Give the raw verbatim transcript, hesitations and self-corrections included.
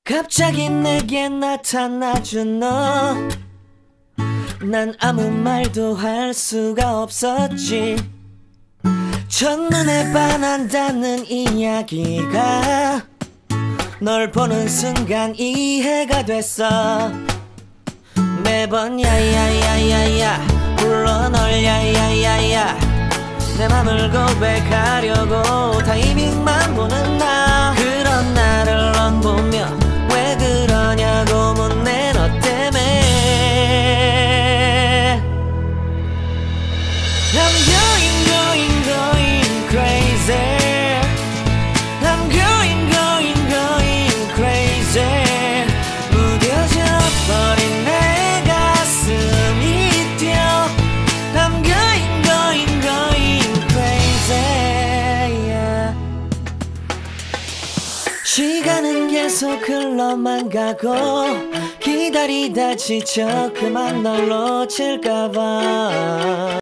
갑자기 내게 나타나준 너, 난 아무 말도 할 수가 없었지. 첫눈에 반한다는 이야기가 널 보는 순간 이해가 됐어. 매번 야야야야야 불러 널 야야야야, 내 맘을 고백하려고 타이밍만 보는 나. 그런 나를 넌 보며 왜 그러냐고 묻네. 너 때문에 I'm going going going crazy. I'm going going going crazy. 무뎌져 버린 내 가슴이 뛰어. I'm going going going crazy, yeah. 시간은 계속 흘러만 가고 기다리다 지쳐 그만 널 놓칠까봐